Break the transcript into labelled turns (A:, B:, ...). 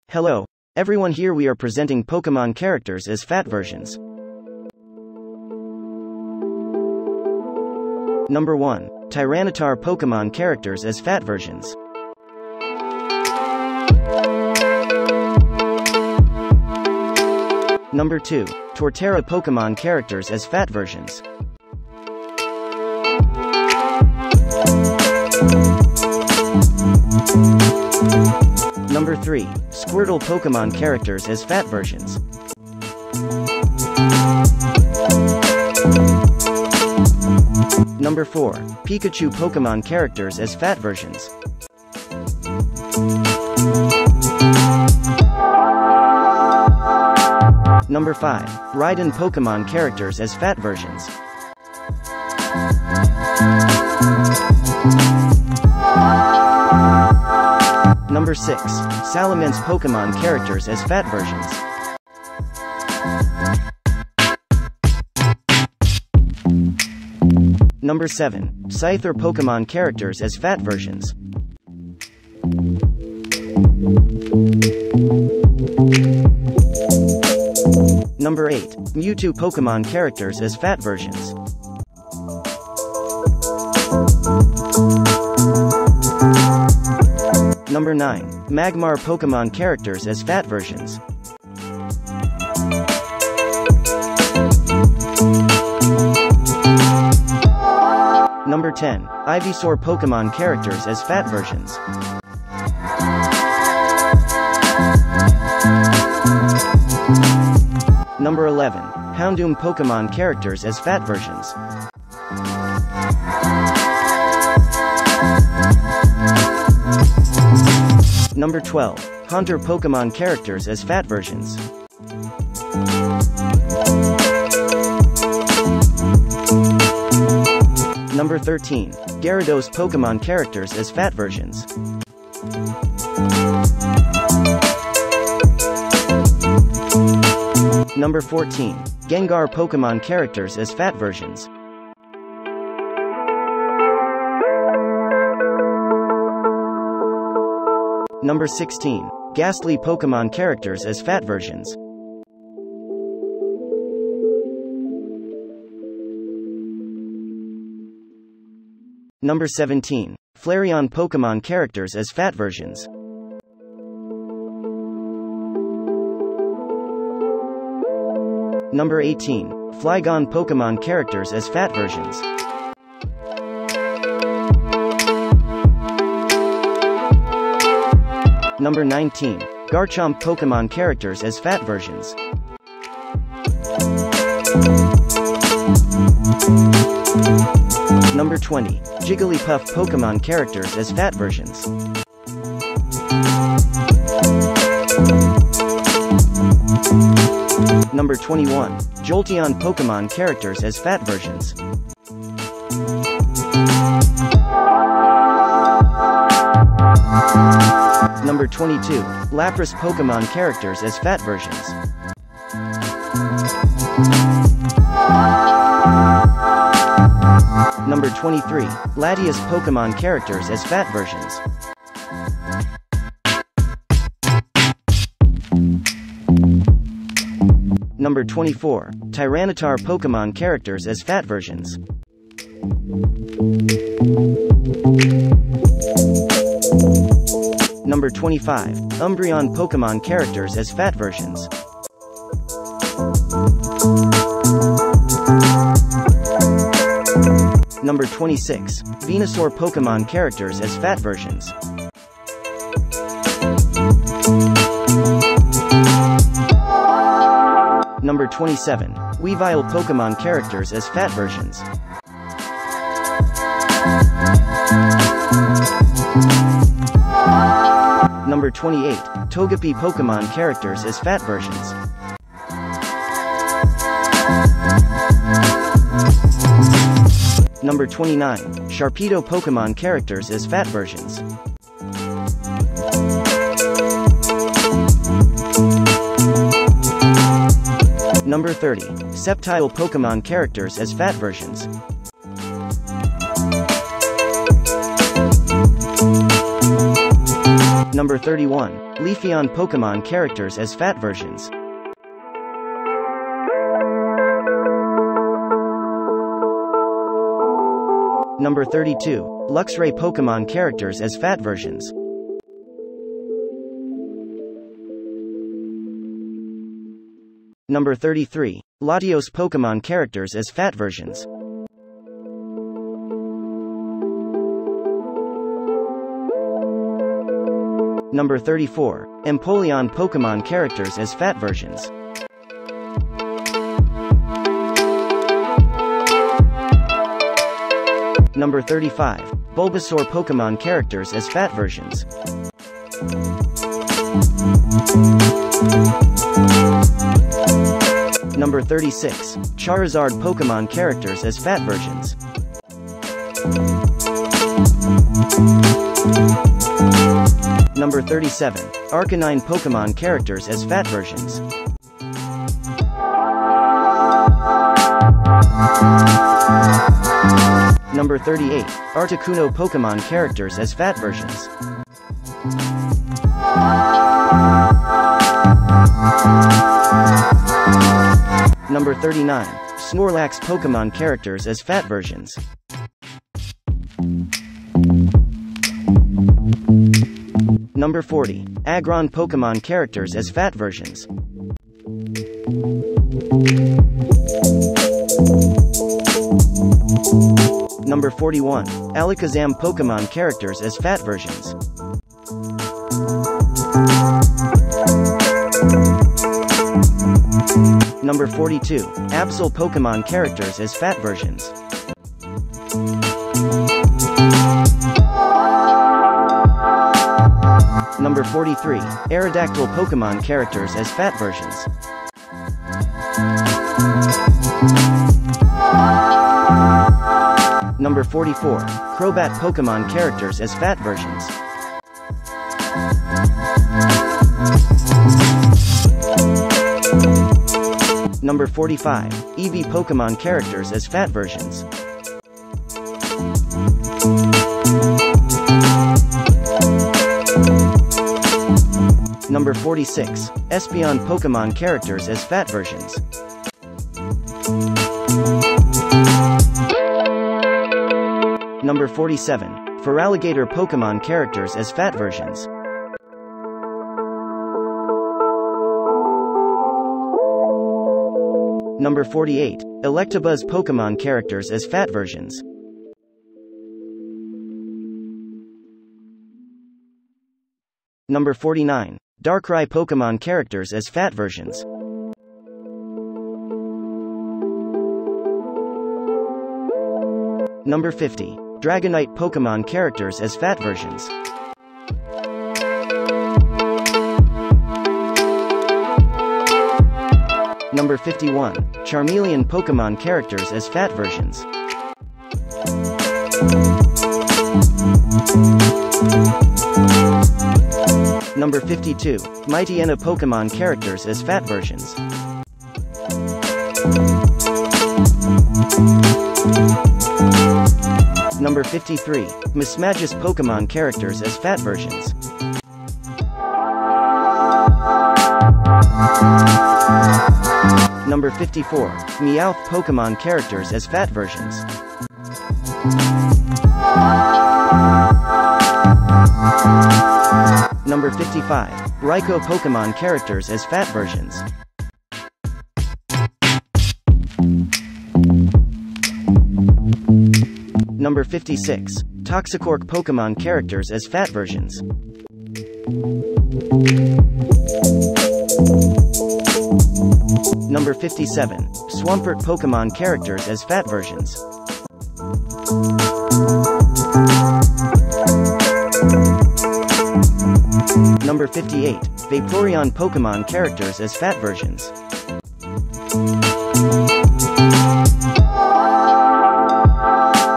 A: Hello, everyone, here we are presenting Pokemon characters as fat versions. Number 1. Tyranitar Pokemon characters as fat versions. Number 2. Torterra Pokemon characters as fat versions. Number 3. Squirtle Pokemon characters as fat versions. Number 4. Pikachu Pokemon characters as fat versions. Number 5. Raiden Pokemon characters as fat versions. Number 6. Salamence Pokemon characters as fat versions. Number 7. Scyther Pokemon characters as fat versions. Number 8. Mewtwo Pokemon characters as fat versions. Number 9. Magmar Pokemon characters as fat versions. Number 10. Ivysaur Pokemon characters as fat versions. Number 11. Houndoom Pokemon characters as fat versions. Number 12. Haunter Pokemon characters as fat versions. Number 13. Gyarados Pokemon characters as fat versions. Number 14. Gengar Pokemon characters as fat versions. Number 16. Ghastly Pokemon characters as fat versions. Number 17. Flareon Pokemon characters as fat versions. Number 18. Flygon Pokemon characters as fat versions. Number 19. Garchomp Pokemon characters as fat versions. Number 20. Jigglypuff Pokemon characters as fat versions. Number 21. Jolteon Pokemon characters as fat versions. Number 22. Lapras Pokemon characters as fat versions. Number 23. Latias Pokemon characters as fat versions. Number 24. Tyranitar Pokemon characters as fat versions. Number 25. Umbreon Pokemon characters as fat versions. Number 26. Venusaur Pokemon characters as fat versions. Number 27. Weavile Pokemon characters as fat versions. Number 28. Togepi Pokemon characters as fat versions. Number 29. Sharpedo Pokemon characters as fat versions. Number 30. Sceptile Pokemon characters as fat versions. Number 31. Leafeon Pokemon characters as fat versions. Number 32. Luxray Pokemon characters as fat versions. Number 33. Latios Pokemon characters as fat versions. Number 34. Empoleon Pokemon characters as fat versions. Number 35. Bulbasaur Pokemon characters as fat versions. Number 36. Charizard Pokemon characters as fat versions. Number 37. Arcanine Pokemon characters as fat versions. Number 38. Articuno Pokemon characters as fat versions. Number 39. Snorlax Pokemon characters as fat versions. Number 40. Aggron Pokemon characters as fat versions. Number 41. Alakazam Pokemon characters as fat versions. Number 42. Absol Pokemon characters as fat versions. Number 43. Aerodactyl Pokemon characters as fat versions. Number 44. Crobat Pokemon characters as fat versions. Number 45. Eevee Pokemon characters as fat versions. Number 46. Espeon Pokemon characters as fat versions. Number 47. Feraligatr Pokemon characters as fat versions. Number 48. Electabuzz Pokemon characters as fat versions. Number 49. Darkrai Pokemon characters as fat versions. Number 50. Dragonite Pokemon characters as fat versions. Number 51. Charmeleon Pokemon characters as fat versions. Number 52. Mightyena Pokemon characters as fat versions. Number 53. Mismagius Pokemon characters as fat versions. Number 54. Meowth Pokemon characters as fat versions. Number 55. Raikou Pokemon characters as fat versions. Number 56. Toxicroak Pokemon characters as fat versions. Number 57. Swampert Pokemon characters as fat versions. Number 58. Vaporeon Pokemon characters as fat versions.